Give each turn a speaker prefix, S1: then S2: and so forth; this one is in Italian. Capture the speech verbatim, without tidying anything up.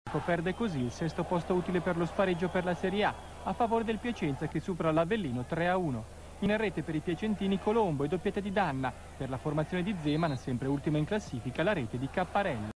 S1: Perde così il sesto posto utile per lo spareggio per la Serie A, a favore del Piacenza che supera l'Avellino tre a uno. In rete per i piacentini Colombo e doppietta di Danna, per la formazione di Zeman, sempre ultima in classifica, la rete di Capparelli.